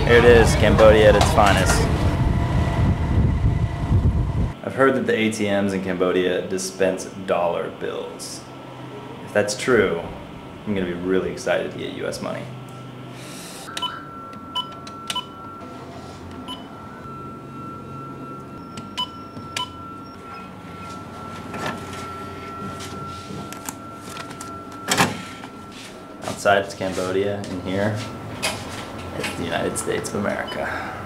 Here it is, Cambodia at its finest. I've heard that the ATMs in Cambodia dispense dollar bills. If that's true, I'm gonna be really excited to get US money. Outside it's Cambodia, in here it's the United States of America.